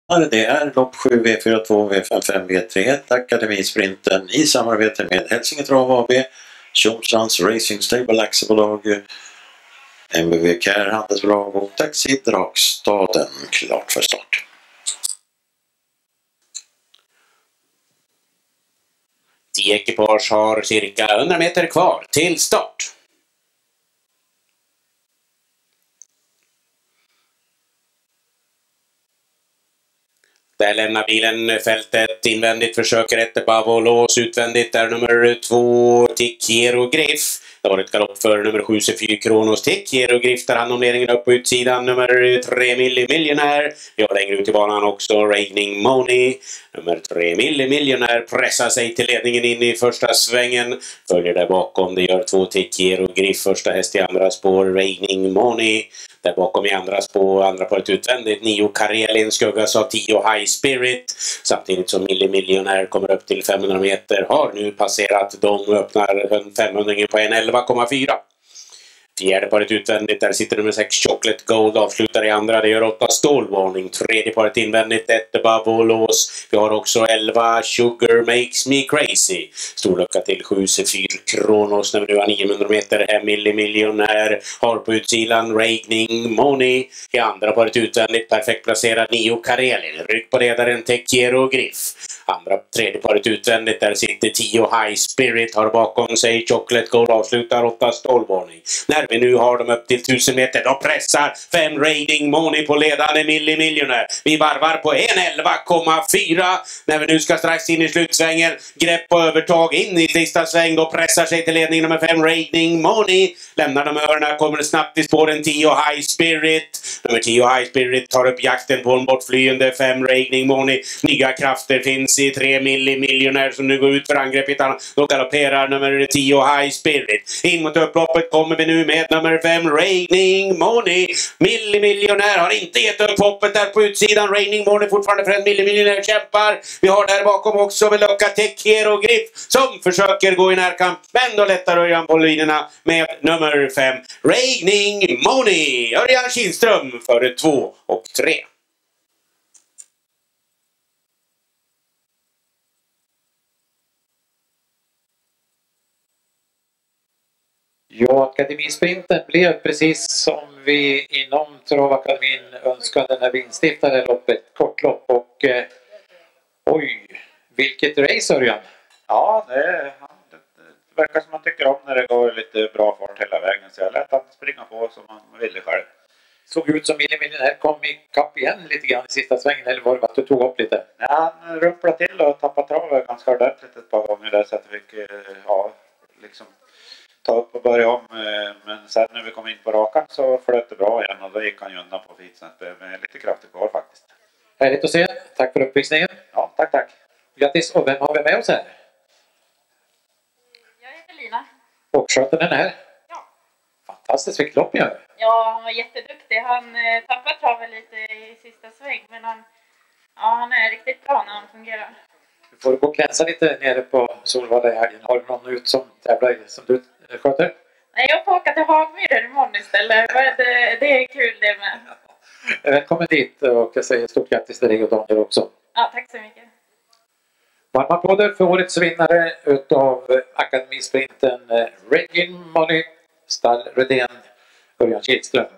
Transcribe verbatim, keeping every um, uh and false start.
Det är lopp sju V fyra två V fem fem V tre ett Akademisprinten i samarbete med Hälsinge Trav A B, Tjomslands Racing Stable Aktiebolag, M B V Care Handelsbolag och Taxi Drakstaden. Klart för start. tio ekipage har cirka hundra meter kvar till start. Där lämnar bilen fältet invändigt, försöker ett Bavolås utvändigt, där nummer två Tikiero Griff. Det var ett galopp för nummer sju fyra Kronos Tikiero Griff, där han om ledningen upp på utsidan. Nummer tre Millimiljonär, vi har längre ut i banan också Raining Money. Nummer tre Millimiljonär pressar sig till ledningen in i första svängen, följer där bakom, det gör två Tikiero Griff, första häst i andra spår Raining Money. Där bakom i andra spår, andra paret utvändigt, nio Karelin skuggas av tio High Spirit. Samtidigt som Millimiljonär kommer upp till femhundra meter, har nu passerat, de öppnar femhundra på en elva komma fyra. Fjärde paret utvändigt, där sitter nummer sex Chocolate Gold, avslutar i andra, det gör åtta Stålvarning. Tredje paret invändigt, ett Bavolås. Vi har också elva Sugar Makes Me Crazy. Stor lucka till sju fyra Kronos när vi nu har niohundra meter. Här Millimiljonär har på utsidan Raining Money. I andra paret utvändigt, perfekt placerad nio Karelin. Rygg på ledaren Tikiero Griff. Andra, tredje paret utvändigt, där sitter tio High Spirit, har bakom sig Chocolate Gold, avslutar åtta Stålvarning. När vi nu har dem upp till tusen meter, då pressar fem Raining Money på ledande Millimiljonär. Vi varvar på en elva komma fyra när vi nu ska strax in i slutsvängen. Grepp på övertag in i sista sväng, då pressar sig till ledning nummer fem Raining Money. Lämnar de öarna, kommer snabbt i spåren tio High Spirit. Nummer tio High Spirit tar upp jakten på en bortflyende fem Raining Money. Nya krafter finns i tre Millimiljonär som nu går ut för angrepp. Då galopperar nummer tio High Spirit. In mot upploppet kommer vi nu med nummer fem Raining Money. Millimiljonär har inte gett upp hoppet där på utsidan. Raining Money fortfarande för en Millimiljonär kämpar. Vi har där bakom också med lucka Tikiero Griff som försöker gå i närkamp, men då lättar Örjan på linorna med nummer fem Raining Money. Örjan Kihlström för två och tre. Ja, Akademisprinten blev precis som vi inom Travakademin önskade när vi instiftade loppet, kortlopp, och eh, oj, vilket race, Örjan! Ja, det, det, det verkar som man tycker om när det går lite bra fart hela vägen, så jag lät han springa på som man ville själv. Såg ut som Millimiljonär kom i kapp igen lite grann i sista svängen, eller var det att du tog upp lite? Ja, han rumplade till och tappade travet ganska ordentligt ett par gånger där, så att vi fick ja, liksom ta upp och börja om, men sen när vi kom in på rakan så flöt det bra igen och då gick han ju undan på fitsnätt med lite kraftigt kvar faktiskt. Härligt att se, tack för uppvisningen. Ja, tack tack. Grattis, och vem har vi med oss här? Jag heter Lina. Och sköter den här? Ja. Fantastiskt, vilket lopp gör. Ja, han var jätteduktig. Han eh, tappade travet lite i sista sväng, men han, ja, han är riktigt bra när han fungerar. Du får gå och glänsa lite nere på Solvalla i helgen. Har du någon ut som tävlar som du sköter? Nej, jag får åka till Hagmyren imorgon istället. Det, det är kul det med. Välkommen dit, och jag säger stort grattis till dig och Daniel också. Ja, tack så mycket. Varma applåder för årets vinnare utav Akademisprinten, Raining Money, Stall Redén, Örjan Kihlström.